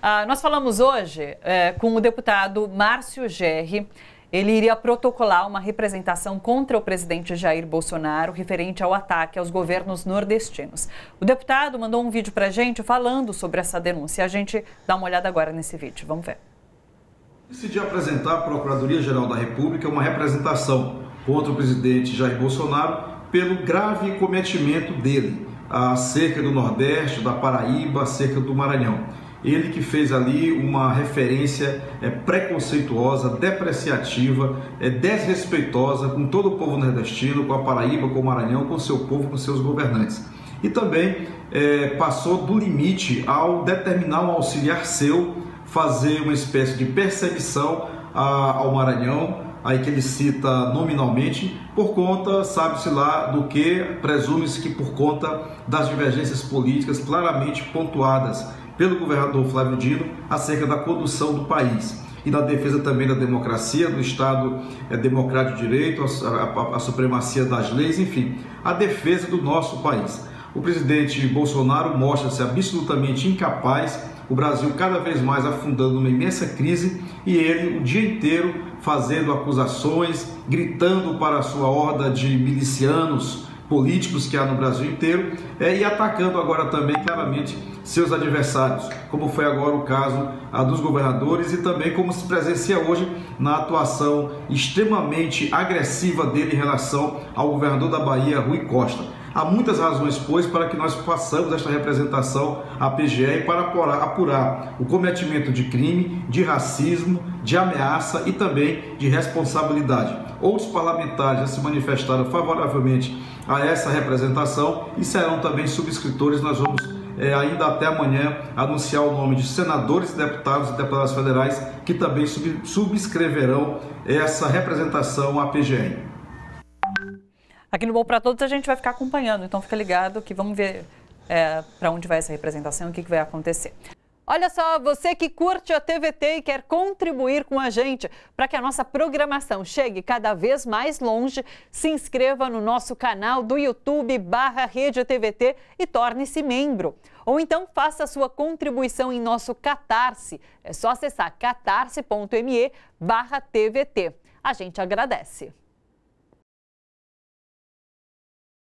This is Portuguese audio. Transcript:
Nós falamos hoje com o deputado Márcio Gerri. Ele iria protocolar uma representação contra o presidente Jair Bolsonaro referente ao ataque aos governos nordestinos. O deputado mandou um vídeo para a gente falando sobre essa denúncia. A gente dá uma olhada agora nesse vídeo. Vamos ver. Decidi apresentar à Procuradoria-Geral da República uma representação contra o presidente Jair Bolsonaro pelo grave cometimento dele acerca do Nordeste, da Paraíba, acerca do Maranhão. Ele que fez ali uma referência preconceituosa, depreciativa, desrespeitosa com todo o povo nordestino, com a Paraíba, com o Maranhão, com o seu povo, com seus governantes. E também passou do limite ao determinar um auxiliar seu fazer uma espécie de perseguição ao Maranhão, aí que ele cita nominalmente, por conta, sabe-se lá do que, presume-se que por conta das divergências políticas claramente pontuadas pelo governador Flávio Dino acerca da condução do país e da defesa também da democracia, do Estado democrático de direito, a supremacia das leis, enfim, a defesa do nosso país. O presidente Bolsonaro mostra-se absolutamente incapaz, o Brasil cada vez mais afundando numa imensa crise e ele o dia inteiro fazendo acusações, gritando para a sua horda de milicianos políticos que há no Brasil inteiro e atacando agora também claramente seus adversários, como foi agora o caso dos governadores e também como se presencia hoje na atuação extremamente agressiva dele em relação ao governador da Bahia, Rui Costa. Há muitas razões, pois, para que nós façamos esta representação à PGE para apurar o cometimento de crime, de racismo, de ameaça e também de responsabilidade. Outros parlamentares já se manifestaram favoravelmente a essa representação e serão também subscritores. Nós vamos ainda até amanhã anunciar o nome de senadores, deputados e deputadas federais que também subscreverão essa representação à PGE. Aqui no Bom Pra Todos a gente vai ficar acompanhando, então fica ligado que vamos ver para onde vai essa representação e o que vai acontecer. Olha só, você que curte a TVT e quer contribuir com a gente para que a nossa programação chegue cada vez mais longe, se inscreva no nosso canal do YouTube /Rede TVT e torne-se membro. Ou então faça a sua contribuição em nosso Catarse. É só acessar catarse.me/TVT. A gente agradece.